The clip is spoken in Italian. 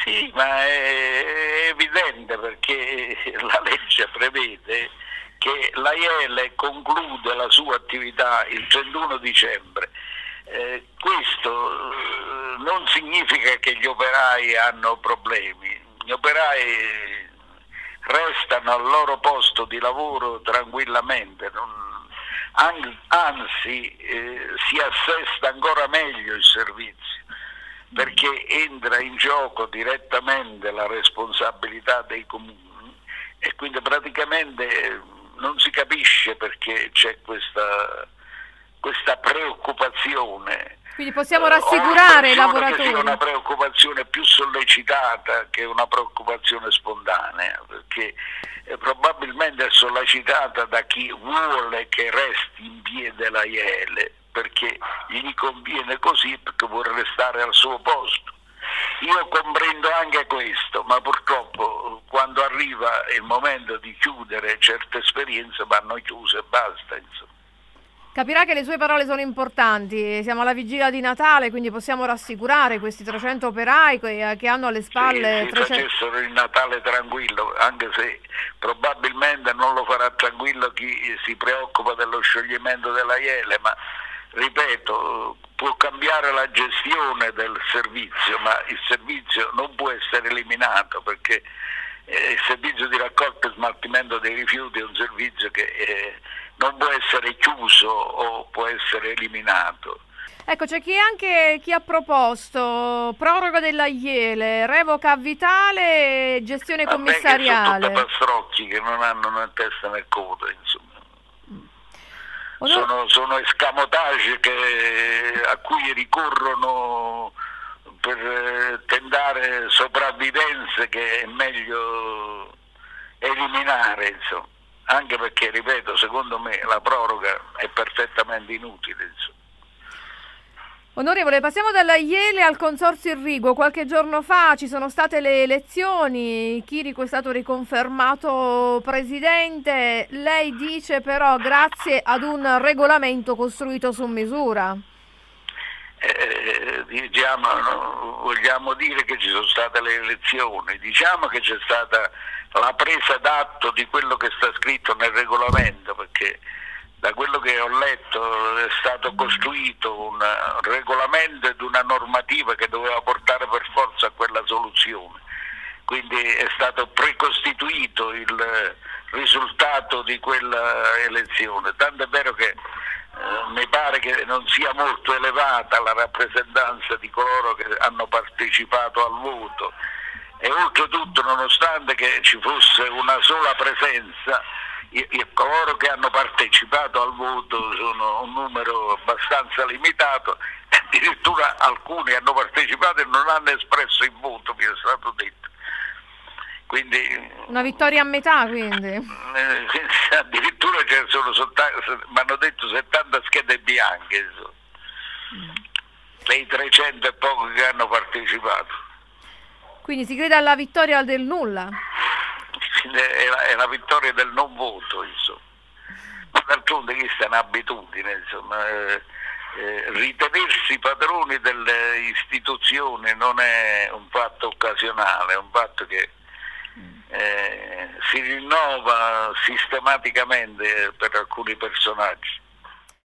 Sì, ma è evidente perché la legge prevede che l'AIEL conclude la sua attività il 31 dicembre. Questo non significa che gli operai hanno problemi, gli operai restano al loro posto di lavoro tranquillamente, anzi si assesta ancora meglio il servizio, perché entra in gioco direttamente la responsabilità dei comuni e quindi praticamente non si capisce perché c'è questa preoccupazione. Quindi possiamo rassicurare i lavoratori. Che sia una preoccupazione più sollecitata che una preoccupazione spontanea, perché probabilmente è sollecitata da chi vuole che resti in piedi l'AIEL, perché gli conviene così, perché vuole restare al suo posto. Io comprendo anche questo, ma purtroppo quando arriva il momento di chiudere certe esperienze vanno chiuse e basta, insomma. Capirà che le sue parole sono importanti, siamo alla vigilia di Natale, quindi possiamo rassicurare questi 300 operai che hanno alle spalle... Sì, facessero il Natale tranquillo, anche se probabilmente non lo farà tranquillo chi si preoccupa dello scioglimento dell'AIEL, ma ripeto, può cambiare la gestione del servizio, ma il servizio non può essere eliminato, perché il servizio di raccolta e smaltimento dei rifiuti è un servizio che non può essere chiuso o può essere eliminato. Ecco, c'è anche chi ha proposto proroga dell'AIEL, revoca a vitale, gestione commissariale. Sono tutti pastrocchi che non hanno né testa né coda, insomma. Sono escamotage a cui ricorrono per tentare sopravvivenze che è meglio eliminare, insomma. Anche perché, ripeto, secondo me la proroga è perfettamente inutile, insomma. Onorevole, passiamo dall'AIEL al Consorzio Irriguo. Qualche giorno fa ci sono state le elezioni, Chirico è stato riconfermato presidente, lei dice però grazie ad un regolamento costruito su misura. Vogliamo dire che ci sono state le elezioni, diciamo che c'è stata la presa d'atto di quello che sta scritto nel regolamento, perché da quello che ho letto è stato costruito un regolamento ed una normativa che doveva portare per forza a quella soluzione, quindi è stato precostituito il risultato di quella elezione, tanto è vero che mi pare che non sia molto elevata la rappresentanza di coloro che hanno partecipato al voto e oltretutto, nonostante che ci fosse una sola presenza, coloro che hanno partecipato al voto sono un numero abbastanza limitato, addirittura alcuni hanno partecipato e non hanno espresso il voto, mi è stato detto. Quindi, una vittoria a metà, quindi. Addirittura mi hanno detto 70 schede bianche, dei 300 e pochi che hanno partecipato. Quindi si crede alla vittoria del nulla? È la vittoria del non voto, insomma. Ma d'altronde questa è un'abitudine, insomma. Ritenersi padroni delle istituzioni non è un fatto occasionale, è un fatto che si rinnova sistematicamente per alcuni personaggi.